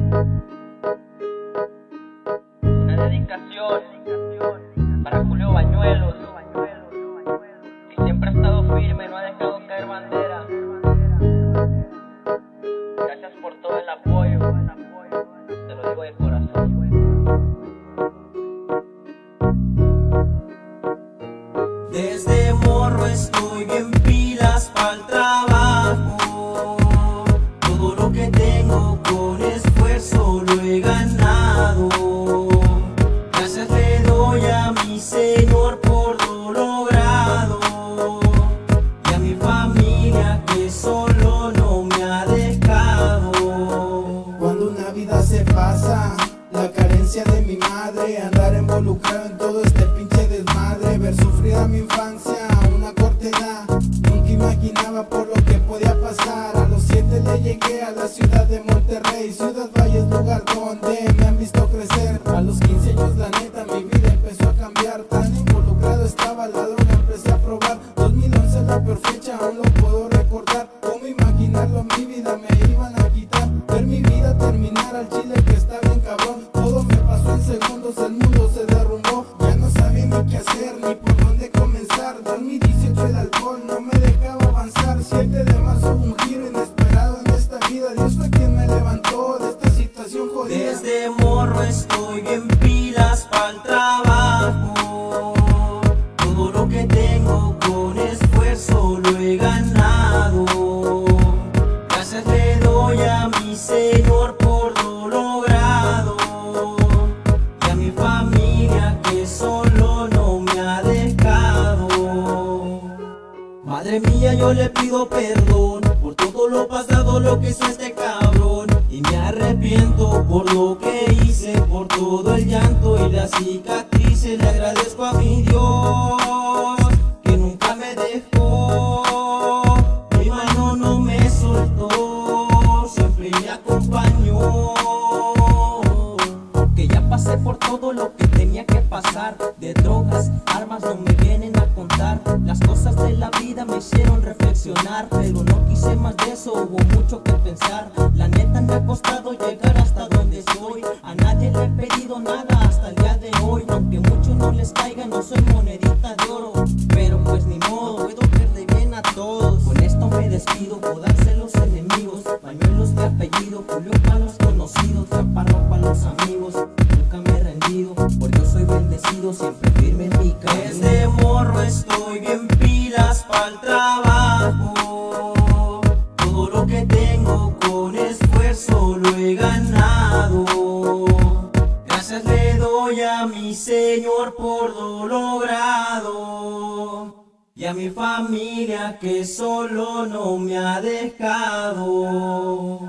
Una dedicación para Julio Bañuelos, que siempre ha estado firme, no ha dejado caer bandera. Gracias por todo el apoyo, te lo digo de corazón. Desde morro estoy bien pilas pa'l trabajo. Todo lo que tengo con esfuerzo lo he ganado. Gracias le doy a mi Señor por lo logrado, y a mi familia que solo no me ha dejado. Cuando una vida se pasa, la carencia de mi madre, andar involucrado en todo este pinche desmadre, ver sufrir a mi infancia a una corta edad. Nunca imaginaba por lo que podía pasar. A los 7 le llegué a la ciudad de Monterrey, Ciudad Valles, lugar donde me han visto crecer. A los 15 años la neta mi vida empezó a cambiar, tan involucrado estaba la droga, empecé a probar. 2011 la peor fecha, aún lo puedo recordar. Cómo imaginarlo, mi vida me iban a quitar, ver mi vida terminar al chile que está bien cabrón. Todo me pasó en segundos, el mundo se derrumbó, ya no sabía ni qué hacer ni por dónde comenzar. 2018 el alcohol no me dejaba avanzar. 7 de marzo hubo un giro inesperado en esta vida, Dios fue quien me levantó de esta situación jodida. Desde morro estoy bien pilas pa'l trabajo. Todo lo que tengo con esfuerzo lo he ganado. Gracias le doy a mi Señor por lo logrado, y a mi familia que solo no me ha dejado. Madre mía, yo le pido perdón por todo lo pasado, lo que hizo este cabrón, y me arrepiento por lo que hice, por todo el llanto y las cicatrices. Le agradezco a mi Dios que nunca me dejó, mi mano no me soltó, siempre me acompañó. Que ya pasé por todo lo que tenía que pasar, de drogas, armas no me vienen a contar. Las cosas de la vida me hicieron reflexionar, pero no quise más de eso, hubo mucho que pensar. La neta me ha costado llegar hasta donde estoy, a nadie le he pedido nada hasta el día de hoy. Aunque mucho no les caiga, no soy monedita de oro, pero pues ni modo, puedo verle bien a todos. Con esto me despido, jodarse los enemigos. Bañuelos mi apellido, Julio pa' los conocidos, Chaparro pa' los amigos. Nunca me he rendido, porque yo soy bendecido, siempre firme en mi camino. Desde morro estoy bien pilas pa'l trabajo. Todo lo que tengo con esfuerzo lo he ganado. Gracias le doy a mi Señor por lo logrado, y a mi familia que solo no me ha dejado.